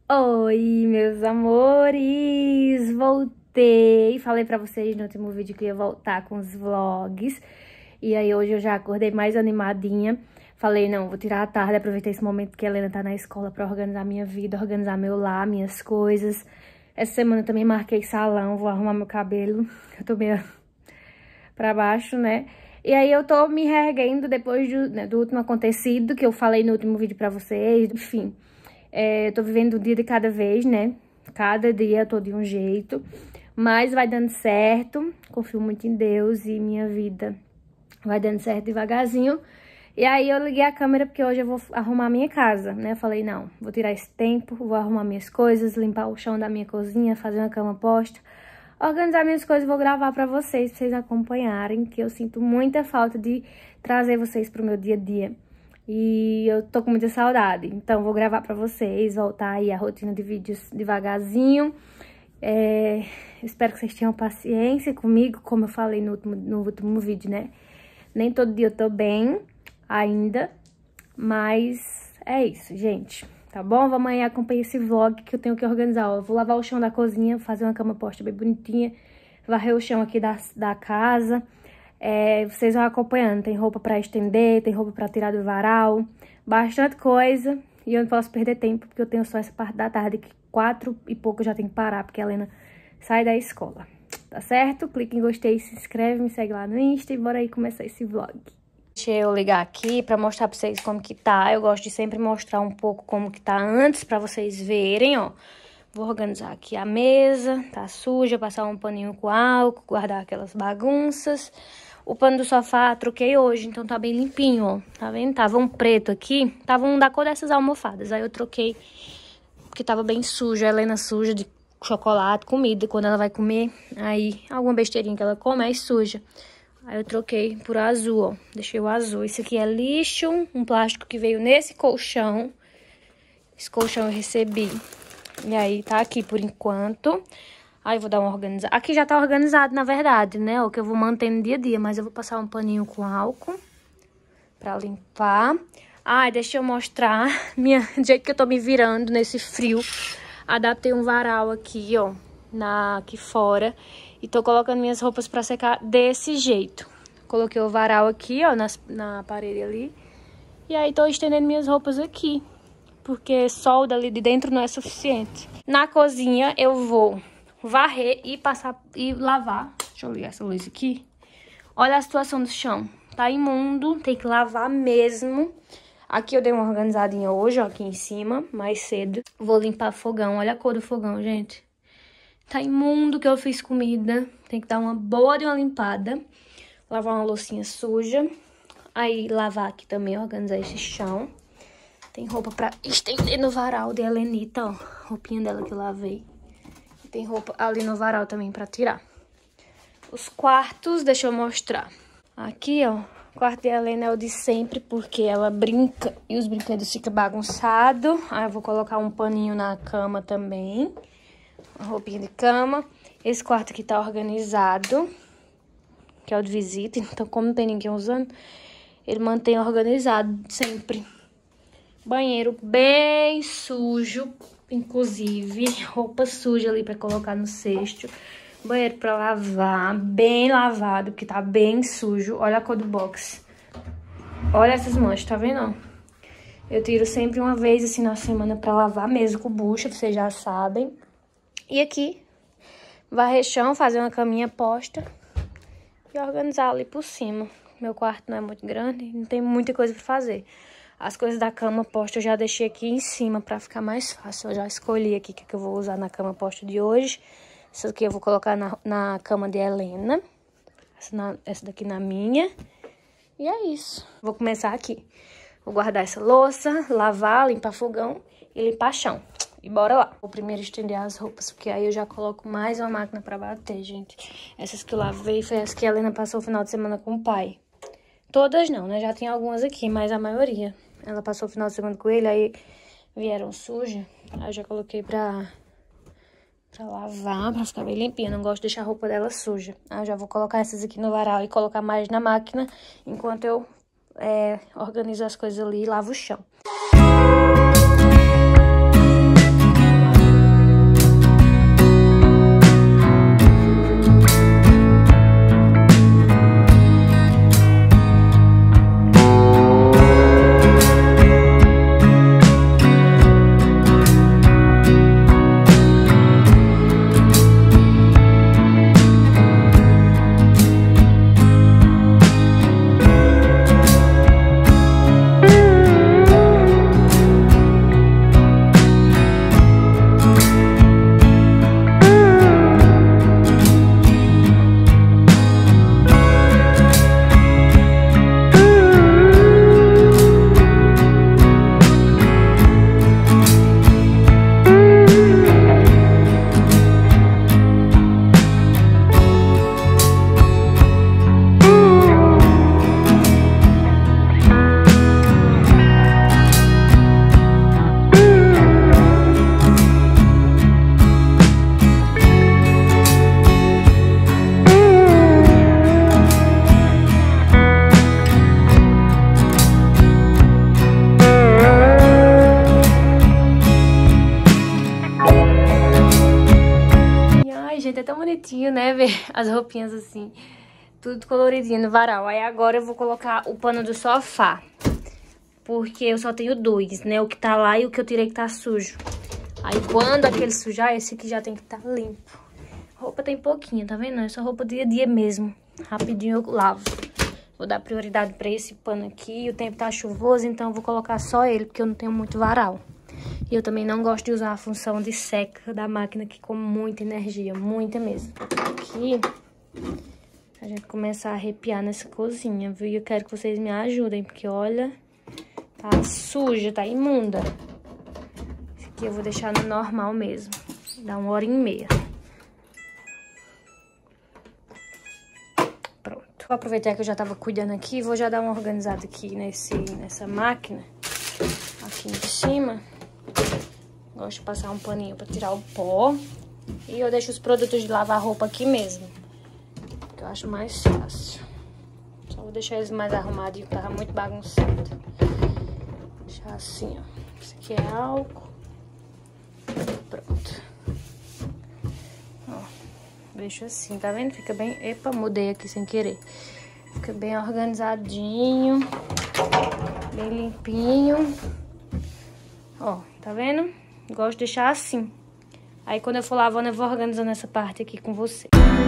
Oi, meus amores! Voltei! Falei pra vocês no último vídeo que ia voltar com os vlogs. E aí hoje eu já acordei mais animadinha. Falei, não, vou tirar a tarde, aproveitar esse momento que a Helena tá na escola pra organizar minha vida, organizar meu lar, minhas coisas. Essa semana eu também marquei salão, vou arrumar meu cabelo. Eu tô meio pra baixo, né? E aí eu tô me reerguendo depois do último acontecido que eu falei no último vídeo pra vocês, enfim. Eu tô vivendo um dia de cada vez, né? Cada dia eu tô de um jeito. Mas vai dando certo. Confio muito em Deus e minha vida vai dando certo devagarzinho. E aí eu liguei a câmera porque hoje eu vou arrumar a minha casa, né? Eu falei, não, vou tirar esse tempo, vou arrumar minhas coisas, limpar o chão da minha cozinha, fazer uma cama posta, organizar minhas coisas e vou gravar pra vocês acompanharem, que eu sinto muita falta de trazer vocês pro meu dia a dia. E eu tô com muita saudade, então vou gravar pra vocês, voltar aí a rotina de vídeos devagarzinho. Espero que vocês tenham paciência comigo, como eu falei no último vídeo, né? Nem todo dia eu tô bem ainda, mas é isso, gente. Tá bom? Vamos aí acompanhar esse vlog que eu tenho que organizar. Ó, eu vou lavar o chão da cozinha, fazer uma cama posta bem bonitinha, varrer o chão aqui da casa. Vocês vão acompanhando, tem roupa pra estender, tem roupa pra tirar do varal, bastante coisa. E eu não posso perder tempo, porque eu tenho só essa parte da tarde, que 4 e pouco eu já tenho que parar, porque a Helena sai da escola. Tá certo? Clique em gostei, se inscreve, me segue lá no Insta e bora aí começar esse vlog. Deixa eu ligar aqui pra mostrar pra vocês como que tá. Eu gosto de sempre mostrar um pouco como que tá antes, pra vocês verem, ó. Vou organizar aqui a mesa, tá suja, passar um paninho com álcool, guardar aquelas bagunças. O pano do sofá troquei hoje, então tá bem limpinho, ó. Tá vendo? Tava um preto aqui, tava um da cor dessas almofadas. Aí eu troquei, porque tava bem sujo, a Helena suja de chocolate, comida. Quando ela vai comer, aí alguma besteirinha que ela come, aí suja. Aí eu troquei por azul, ó. Deixei o azul. Esse aqui é lixo, um plástico que veio nesse colchão. Esse colchão eu recebi. E aí tá aqui por enquanto. Aí eu vou dar uma organizada. Aqui já tá organizado, na verdade, né? O que eu vou manter no dia a dia. Mas eu vou passar um paninho com álcool pra limpar. Deixa eu mostrar do jeito que eu tô me virando nesse frio. Adaptei um varal aqui, ó. Aqui fora. E tô colocando minhas roupas pra secar desse jeito. Coloquei o varal aqui, ó, na parede ali. E aí tô estendendo minhas roupas aqui. Porque solda ali de dentro não é suficiente. Na cozinha eu vou varrer e passar e lavar. Deixa eu ligar essa luz aqui. Olha a situação do chão. Tá imundo, tem que lavar mesmo. Aqui eu dei uma organizadinha hoje, ó, aqui em cima, mais cedo. Vou limpar fogão. Olha a cor do fogão, gente. Tá imundo que eu fiz comida. Tem que dar uma boa de uma limpada. Lavar uma loucinha suja. Aí lavar aqui também, organizar esse chão. Tem roupa pra estender no varal de Helenita, ó. Roupinha dela que eu lavei. Tem roupa ali no varal também pra tirar. Os quartos, deixa eu mostrar. Aqui, ó. O quarto de Helena é o de sempre, porque ela brinca e os brinquedos ficam bagunçados. Aí eu vou colocar um paninho na cama também. Uma roupinha de cama. Esse quarto aqui tá organizado, que é o de visita. Então, como não tem ninguém usando, ele mantém organizado sempre. Banheiro bem sujo, inclusive. Roupa suja ali pra colocar no cesto. Banheiro pra lavar, bem lavado, porque tá bem sujo. Olha a cor do box. Olha essas manchas, tá vendo? Eu tiro sempre uma vez assim na semana pra lavar mesmo com bucha, vocês já sabem. E aqui, varrer chão, fazer uma caminha posta e organizar ali por cima. Meu quarto não é muito grande, não tem muita coisa pra fazer. As coisas da cama posta eu já deixei aqui em cima pra ficar mais fácil. Eu já escolhi aqui o que eu vou usar na cama posta de hoje. Essa aqui eu vou colocar na cama de Helena. Essa daqui na minha. E é isso. Vou começar aqui. Vou guardar essa louça, lavar, limpar fogão e limpar chão. E bora lá. Vou primeiro estender as roupas, porque aí eu já coloco mais uma máquina pra bater, gente. Essas que eu lavei foi as que a Helena passou o final de semana com o pai. Todas não, né? Já tem algumas aqui, mas a maioria. Ela passou o final de semana com ele, aí vieram sujas. Aí eu já coloquei pra lavar, pra ficar bem limpinha. Não gosto de deixar a roupa dela suja. Aí eu já vou colocar essas aqui no varal e colocar mais na máquina, enquanto eu organizo as coisas ali e lavo o chão. é tão bonitinho, né? Ver as roupinhas assim, tudo coloridinho no varal. Aí agora eu vou colocar o pano do sofá, porque eu só tenho dois, né? O que tá lá e o que eu tirei que tá sujo. Aí quando aquele sujar, esse aqui já tem que estar limpo. Roupa tem pouquinho, tá vendo? É só roupa dia a dia mesmo. Rapidinho eu lavo. Vou dar prioridade pra esse pano aqui. O tempo tá chuvoso, então eu vou colocar só ele, porque eu não tenho muito varal. E eu também não gosto de usar a função de seca da máquina, que come muita energia, muita mesmo. Aqui, a gente começa a arrepiar nessa cozinha, viu? E eu quero que vocês me ajudem, porque olha, tá suja, tá imunda. Esse aqui eu vou deixar no normal mesmo. Dá 1h30. Pronto. Vou aproveitar que eu já tava cuidando aqui e vou já dar uma organizada aqui nessa máquina. Aqui em cima. Gosto de passar um paninho pra tirar o pó. E eu deixo os produtos de lavar roupa aqui mesmo, que eu acho mais fácil. Só vou deixar eles mais arrumadinhos, que tava muito bagunçado. Deixar assim, ó. Esse aqui é álcool. Pronto. Ó, deixo assim, tá vendo? Fica bem... Epa, mudei aqui sem querer. Fica bem organizadinho. Bem limpinho. Ó, tá vendo? Gosto de deixar assim. Aí quando eu for lavando, eu vou organizando essa parte aqui com você.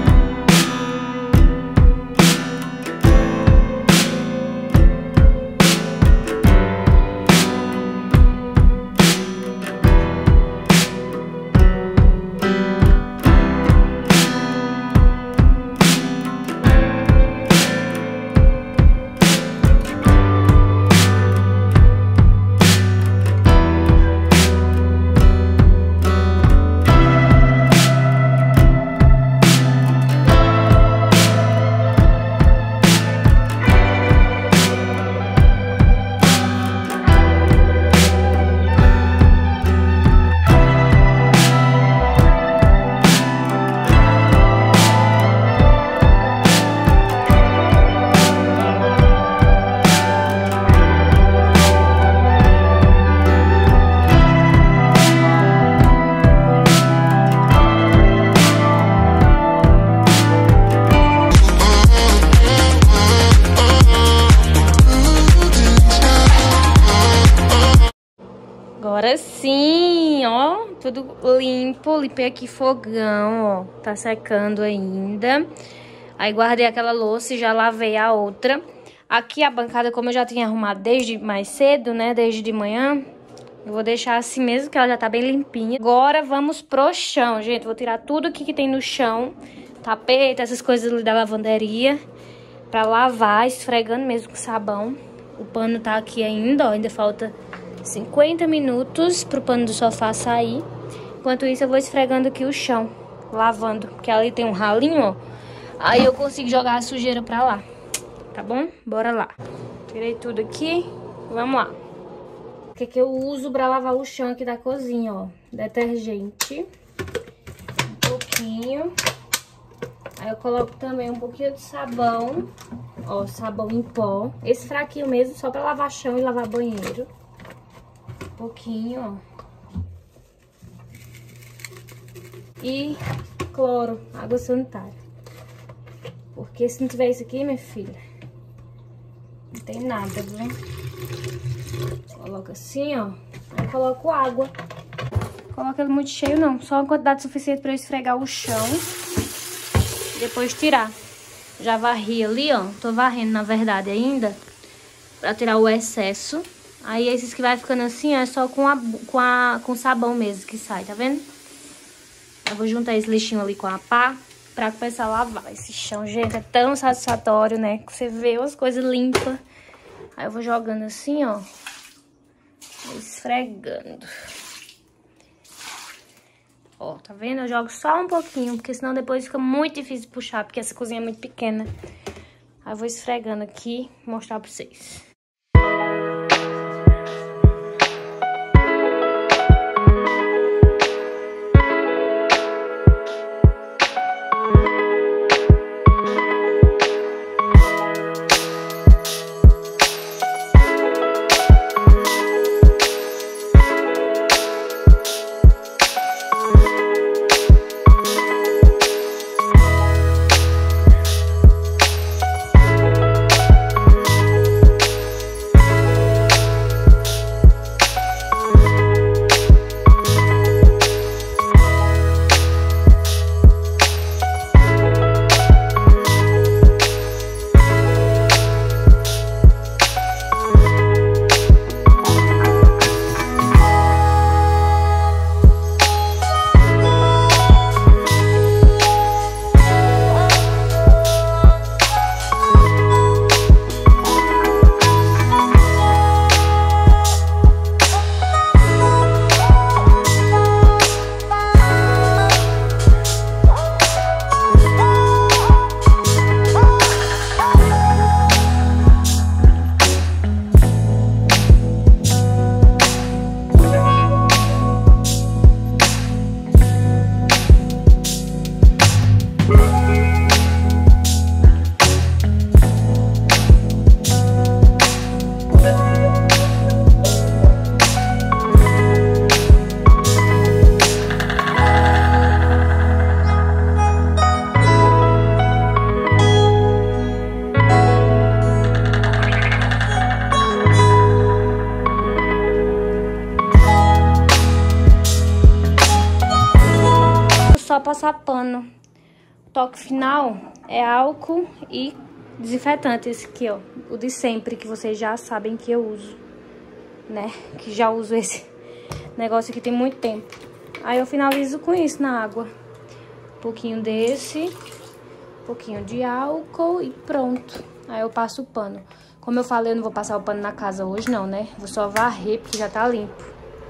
Agora sim, ó, tudo limpo. Limpei aqui fogão, ó, tá secando ainda. Aí guardei aquela louça e já lavei a outra. Aqui a bancada, como eu já tinha arrumado desde mais cedo, né, desde de manhã, eu vou deixar assim mesmo, que ela já tá bem limpinha. Agora vamos pro chão, gente. Vou tirar tudo aqui que tem no chão, tapete, essas coisas ali da lavanderia, pra lavar, esfregando mesmo com sabão. O pano tá aqui ainda, ó, ainda falta 50 minutos pro pano do sofá sair. Enquanto isso eu vou esfregando aqui o chão, lavando, porque ali tem um ralinho, ó. Aí eu consigo jogar a sujeira pra lá, tá bom? Bora lá. Tirei tudo aqui, vamos lá. O que eu uso pra lavar o chão aqui da cozinha, ó? Detergente, um pouquinho. Aí eu coloco também um pouquinho de sabão, ó, sabão em pó. Esse fraquinho mesmo, só pra lavar chão e lavar banheiro. Pouquinho, ó. E cloro, água sanitária. Porque se não tiver isso aqui, minha filha, não tem nada, viu? Coloca assim, ó. Aí coloco água. Coloca ele muito cheio, não. Só uma quantidade suficiente pra eu esfregar o chão. E depois tirar. Já varri ali, ó. Tô varrendo, na verdade, ainda, pra tirar o excesso. Aí esses que vai ficando assim, ó, é só com sabão mesmo que sai, tá vendo? Eu vou juntar esse lixinho ali com a pá pra começar a lavar. Esse chão, gente, é tão satisfatório, né? Que você vê as coisas limpas. Aí eu vou jogando assim, ó. Esfregando. Ó, tá vendo? Eu jogo só um pouquinho, porque senão depois fica muito difícil puxar, porque essa cozinha é muito pequena. Aí eu vou esfregando aqui e mostrar pra vocês. só passar pano. O toque final é álcool e desinfetante. Esse aqui, ó. O de sempre, que vocês já sabem que eu uso, né? Que já uso esse negócio aqui tem muito tempo. Aí eu finalizo com isso na água. Um pouquinho desse, um pouquinho de álcool e pronto. Aí eu passo o pano. Como eu falei, eu não vou passar o pano na casa hoje não, né? Vou só varrer porque já tá limpo.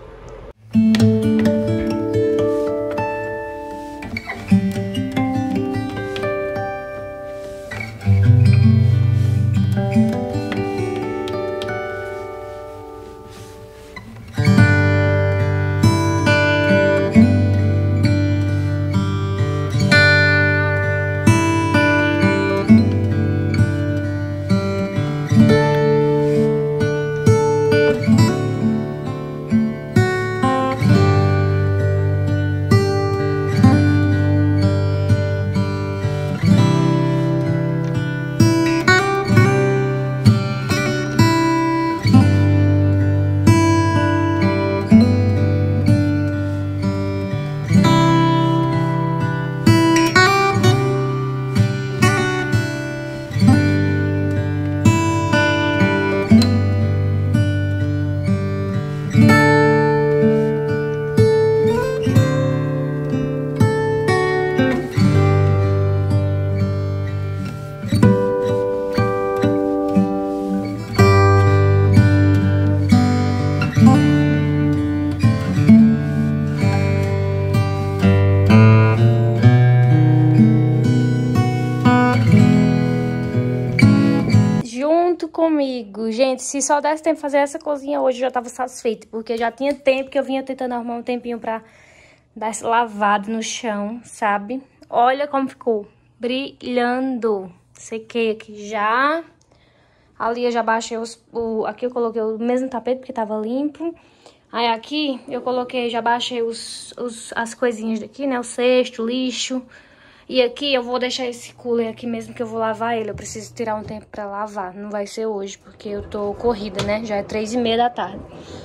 Comigo, gente, se só desse tempo de fazer essa cozinha hoje, eu já tava satisfeita, porque já tinha tempo que eu vinha tentando arrumar um tempinho pra dar esse lavado no chão, sabe? Olha como ficou, brilhando. Sequei aqui já. Ali eu já baixei aqui eu coloquei o mesmo tapete, porque tava limpo. Aí aqui eu coloquei, já baixei as coisinhas daqui, né? O cesto, o lixo. E aqui eu vou deixar esse cooler aqui mesmo, que eu vou lavar ele. Eu preciso tirar um tempo pra lavar. Não vai ser hoje, porque eu tô corrida, né? Já é 3h30 da tarde.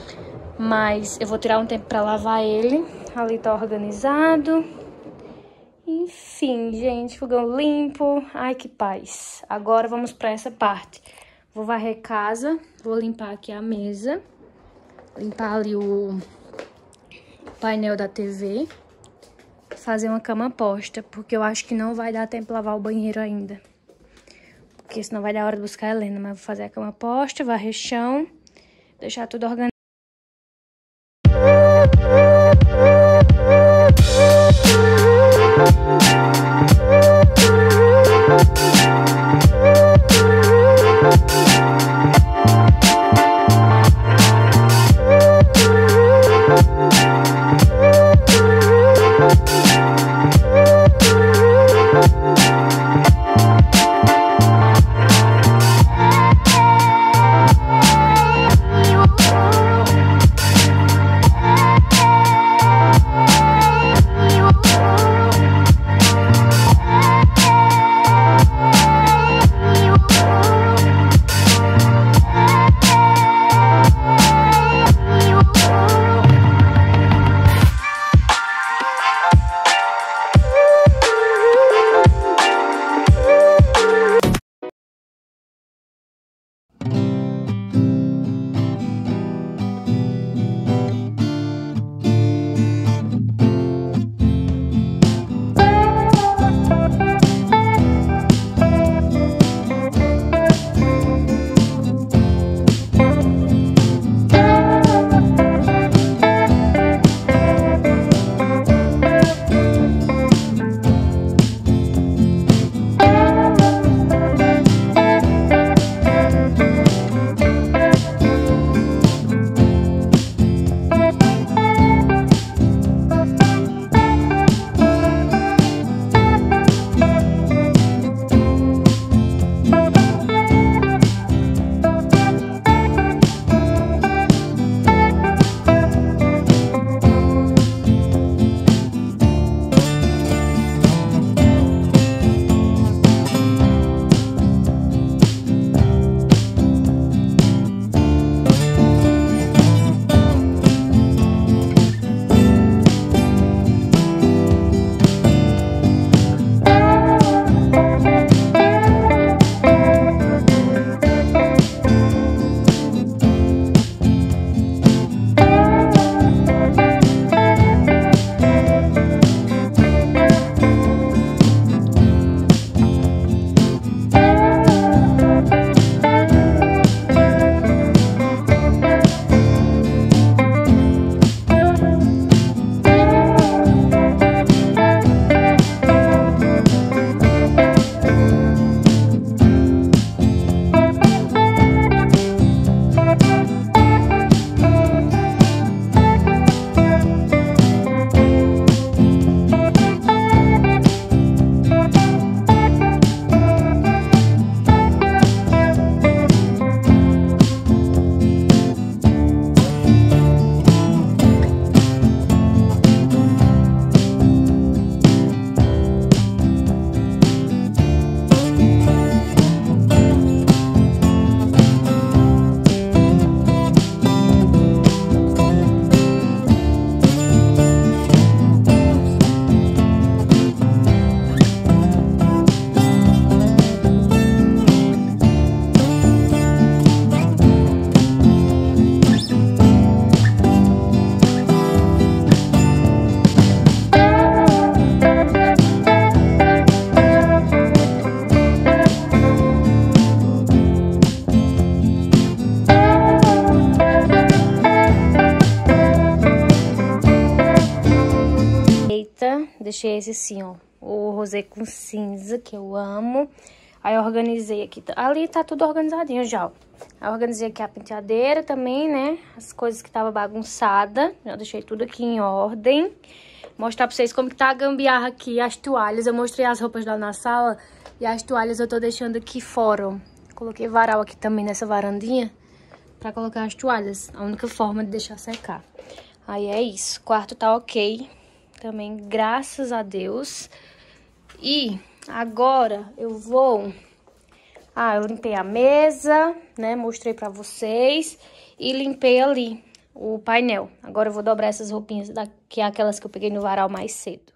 Mas eu vou tirar um tempo pra lavar ele. Ali tá organizado. Enfim, gente, fogão limpo. Ai, que paz. Agora vamos pra essa parte. Vou varrer casa. Vou limpar aqui a mesa. Limpar ali o painel da TV. Fazer uma cama posta, porque eu acho que não vai dar tempo de lavar o banheiro ainda. Porque senão vai dar hora de buscar a Helena. Mas vou fazer a cama posta, varrer chão, deixar tudo organizado. gaveta. Deixei esse assim, ó. O rosé com cinza, que eu amo. Aí eu organizei aqui. Ali tá tudo organizadinho já, ó. Aí eu organizei aqui a penteadeira também, né? As coisas que tava bagunçada. Já deixei tudo aqui em ordem. Mostrar pra vocês como que tá a gambiarra aqui, as toalhas. Eu mostrei as roupas lá na sala e as toalhas eu tô deixando aqui fora, ó. Coloquei varal aqui também nessa varandinha pra colocar as toalhas. A única forma de deixar secar. Aí é isso. O quarto tá ok. Também, graças a Deus. E agora eu vou... eu limpei a mesa, né? Mostrei pra vocês. E limpei ali o painel. Agora eu vou dobrar essas roupinhas daqui, aquelas que eu peguei no varal mais cedo.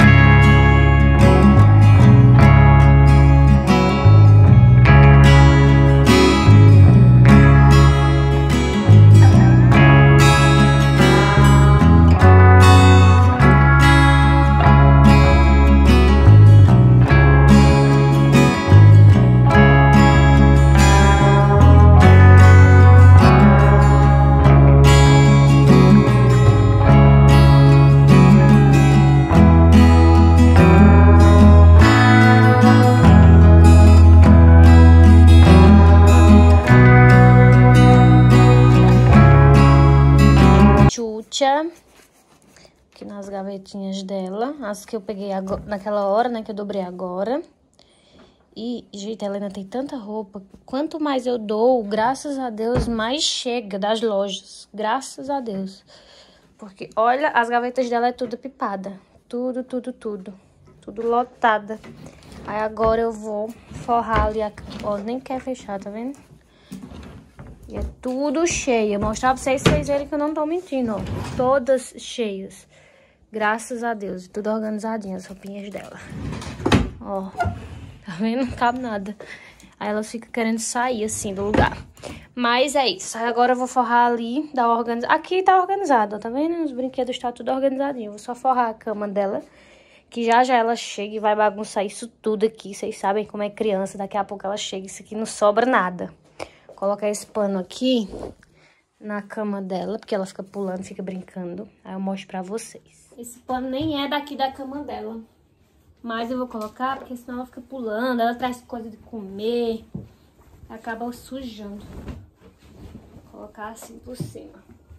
Aqui nas gavetinhas dela, as que eu peguei agora, naquela hora, né, que eu dobrei agora. E, gente, a Helena tem tanta roupa, quanto mais eu dou, graças a Deus, mais chega das lojas, graças a Deus. Porque, olha, as gavetas dela é tudo pipada, tudo lotada. Aí agora eu vou forrar ali, ó, nem quer fechar, tá vendo? E é tudo cheio. Vou mostrar pra vocês verem que eu não tô mentindo, ó. Todas cheias. Graças a Deus. Tudo organizadinho, as roupinhas dela. Ó. Tá vendo? Não cabe nada. Aí elas ficam querendo sair, assim, do lugar. Mas é isso. Aí agora eu vou forrar ali, dar uma organizada. Aqui tá organizado, ó. Tá vendo? Os brinquedos tá tudo organizadinho. Vou só forrar a cama dela. Que já ela chega e vai bagunçar isso tudo aqui. Vocês sabem como é criança. Daqui a pouco ela chega. Isso aqui não sobra nada. Colocar esse pano aqui na cama dela, porque ela fica pulando, fica brincando. Aí eu mostro pra vocês. Esse pano nem é daqui da cama dela. Mas eu vou colocar, porque senão ela fica pulando, ela traz coisa de comer. Acaba sujando. Vou colocar assim por cima.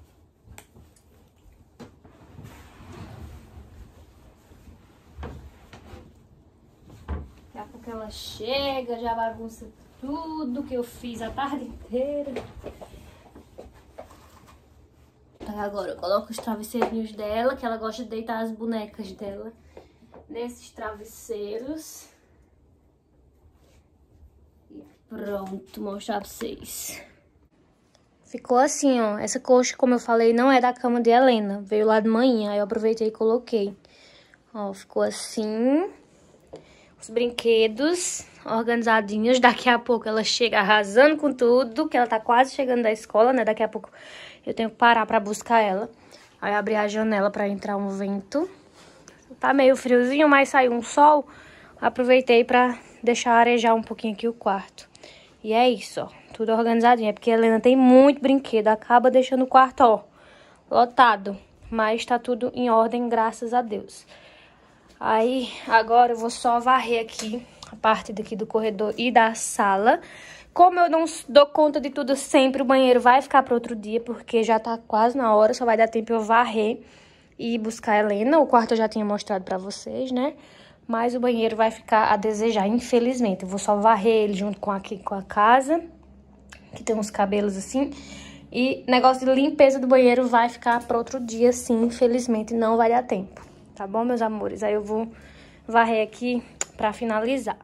Daqui a pouco ela chega, já bagunça tudo que eu fiz a tarde inteira. Aí agora eu coloco os travesseirinhos dela, que ela gosta de deitar as bonecas dela nesses travesseiros. E pronto, mostrar pra vocês. Ficou assim, ó. Essa coxa, como eu falei, não é da cama de Helena. Veio lá de manhã, aí eu aproveitei e coloquei. Ó, ficou assim. Os brinquedos organizadinhos. Daqui a pouco ela chega arrasando com tudo, que ela tá quase chegando da escola, né? Daqui a pouco eu tenho que parar pra buscar ela. Aí abrir a janela pra entrar um vento. Tá meio friozinho, mas saiu um sol. Aproveitei pra deixar arejar um pouquinho aqui o quarto. E é isso, ó. Tudo organizadinho. É porque a Helena tem muito brinquedo. Acaba deixando o quarto, ó, lotado. Mas tá tudo em ordem, graças a Deus. Aí, agora eu vou só varrer aqui a parte daqui do corredor e da sala. Como eu não dou conta de tudo sempre, o banheiro vai ficar para outro dia, porque já tá quase na hora, só vai dar tempo eu varrer e buscar a Helena. O quarto eu já tinha mostrado para vocês, né? Mas o banheiro vai ficar a desejar, infelizmente. Eu vou só varrer ele junto com a casa, que tem uns cabelos assim. E negócio de limpeza do banheiro vai ficar para outro dia, sim, infelizmente não vai dar tempo. Tá bom, meus amores? Aí eu vou varrer aqui pra finalizar.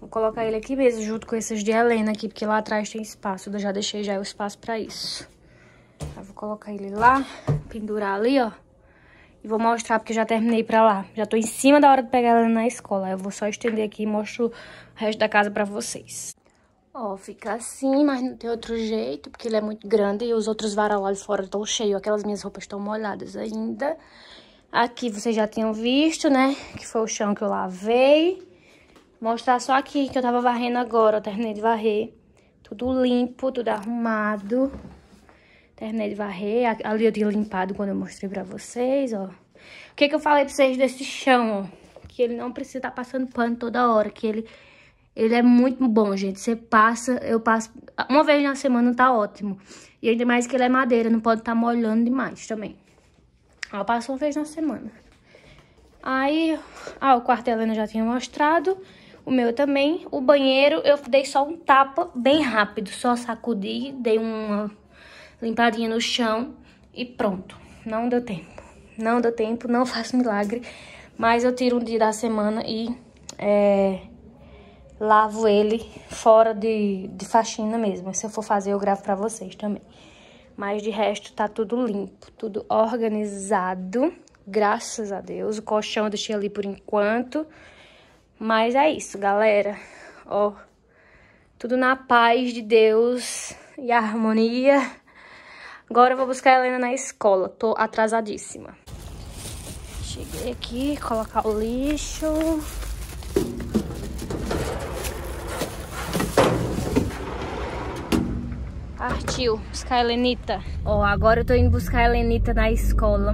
Vou colocar ele aqui mesmo, junto com esses de Helena aqui, porque lá atrás tem espaço. Eu já deixei já o espaço pra isso. Eu vou colocar ele lá, pendurar ali, ó. E vou mostrar, porque eu já terminei pra lá. Já tô em cima da hora de pegar ela na escola. Eu vou só estender aqui e mostro o resto da casa pra vocês. Ó, fica assim, mas não tem outro jeito, porque ele é muito grande e os outros varal ali fora estão cheios. Aquelas minhas roupas estão molhadas ainda. Aqui vocês já tinham visto, né? Que foi o chão que eu lavei. Vou mostrar só aqui que eu tava varrendo agora. Eu terminei de varrer. Tudo limpo, tudo arrumado. Terminei de varrer. Ali eu tinha limpado quando eu mostrei pra vocês, ó. O que que eu falei pra vocês desse chão, ó? Que ele não precisa estar passando pano toda hora, que ele é muito bom, gente. Você passa, eu passo uma vez na semana, tá ótimo. E ainda mais que ele é madeira, não pode estar molhando demais também. Eu passo uma vez na semana. Aí, o quarto da Helena já tinha mostrado. O meu também. O banheiro, eu dei só um tapa bem rápido. Só sacudi, dei uma limpadinha no chão e pronto. Não deu tempo. Não deu tempo, não faço milagre. Mas eu tiro um dia da semana e... lavo ele fora de faxina mesmo. Se eu for fazer, eu gravo pra vocês também. Mas de resto, tá tudo limpo, tudo organizado. Graças a Deus. O colchão eu deixei ali por enquanto. Mas é isso, galera. Ó, tudo na paz de Deus e harmonia. Agora eu vou buscar a Helena na escola. Tô atrasadíssima. Cheguei aqui, colocar o lixo... Partiu, buscar a Helenita. Ó, agora eu tô indo buscar a Helenita na escola.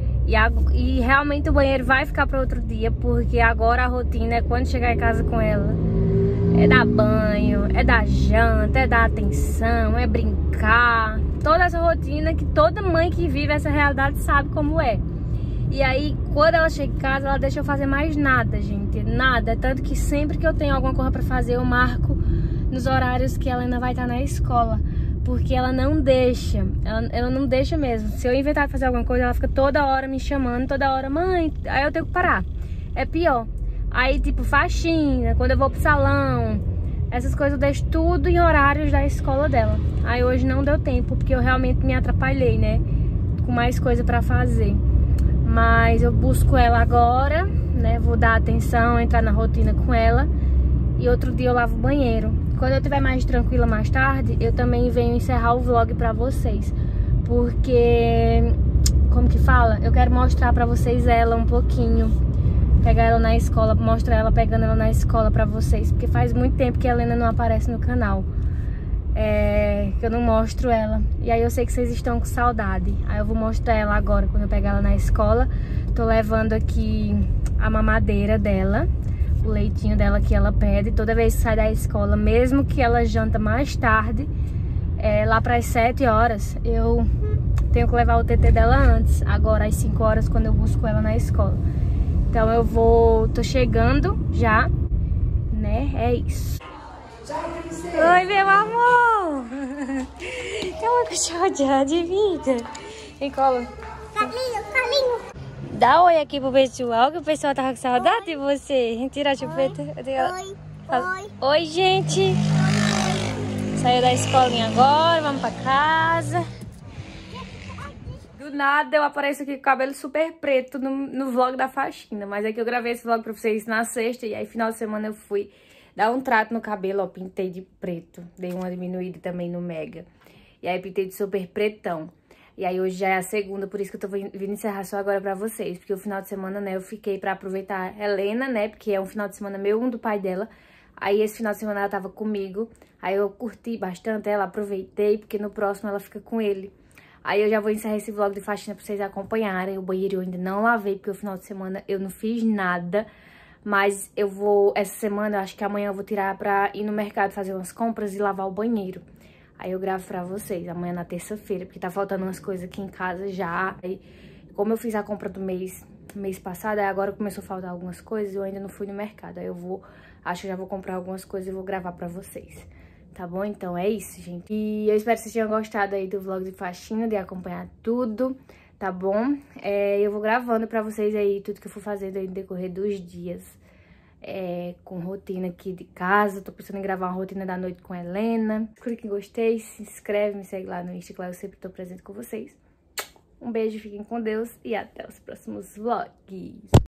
E realmente o banheiro vai ficar para outro dia, porque agora a rotina é quando chegar em casa com ela. É dar banho, é dar janta, é dar atenção, é brincar. Toda essa rotina que toda mãe que vive essa realidade sabe como é. E aí, quando ela chega em casa, ela deixa eu fazer mais nada, gente. Nada. Tanto que sempre que eu tenho alguma coisa pra fazer, eu marco nos horários que ela ainda vai estar na escola. Porque ela não deixa. Ela não deixa mesmo. Se eu inventar de fazer alguma coisa, ela fica toda hora me chamando, toda hora, mãe. Aí eu tenho que parar. É pior. Aí, tipo, faxina, quando eu vou pro salão, essas coisas eu deixo tudo em horários da escola dela. Aí hoje não deu tempo, porque eu realmente me atrapalhei, né? Com mais coisa pra fazer. Mas eu busco ela agora, né? Vou dar atenção, entrar na rotina com ela. E outro dia eu lavo o banheiro. Quando eu estiver mais tranquila mais tarde, eu também venho encerrar o vlog pra vocês. Porque, como que fala? Eu quero mostrar pra vocês ela um pouquinho. Pegar ela na escola, mostrar ela pegando ela na escola pra vocês. Porque faz muito tempo que a Helena não aparece no canal. Que eu não mostro ela. E aí eu sei que vocês estão com saudade. Aí eu vou mostrar ela agora, quando eu pegar ela na escola. Tô levando aqui a mamadeira dela. O leitinho dela que ela pede. Toda vez que sai da escola, mesmo que ela janta mais tarde, lá para as 7 horas, eu tenho que levar o TT dela antes. Agora às 5 horas, quando eu busco ela na escola. Então eu tô chegando já, né? É isso. Oi, meu amor! É uma cachorra de vida. Vem, cola. Calinho. Dá oi aqui pro pessoal, que o pessoal tava com saudade de você. Tira a chupeta. Oi, gente. Saiu da escolinha agora, vamos pra casa. Do nada eu apareço aqui com o cabelo super preto no vlog da faxina. Mas é que eu gravei esse vlog pra vocês na sexta. E aí final de semana eu fui dar um trato no cabelo, ó. Pintei de preto. Dei uma diminuída também no Mega. E aí pintei de super pretão. E aí hoje já é a segunda, por isso que eu tô vindo encerrar só agora pra vocês. Porque o final de semana, né, eu fiquei pra aproveitar a Helena, né, porque é um final de semana meu, um do pai dela. Aí esse final de semana ela tava comigo, aí eu curti bastante ela, aproveitei, porque no próximo ela fica com ele. Aí eu já vou encerrar esse vlog de faxina pra vocês acompanharem. O banheiro eu ainda não lavei, porque o final de semana eu não fiz nada. Mas eu vou, essa semana, eu acho que amanhã eu vou tirar pra ir no mercado fazer umas compras e lavar o banheiro. Aí eu gravo pra vocês amanhã na terça-feira, porque tá faltando umas coisas aqui em casa já. Aí, como eu fiz a compra do mês passado, aí agora começou a faltar algumas coisas, eu ainda não fui no mercado. Aí eu vou, acho que já vou comprar algumas coisas e vou gravar pra vocês. Tá bom? Então é isso, gente. E eu espero que vocês tenham gostado aí do vlog de faxina, de acompanhar tudo, tá bom? Eu vou gravando pra vocês aí tudo que eu for fazendo aí no decorrer dos dias. com rotina aqui de casa. Tô pensando em gravar uma rotina da noite com a Helena. Clique em gostei, se inscreve, me segue lá no Insta, que lá eu sempre tô presente com vocês. Um beijo, fiquem com Deus e até os próximos vlogs.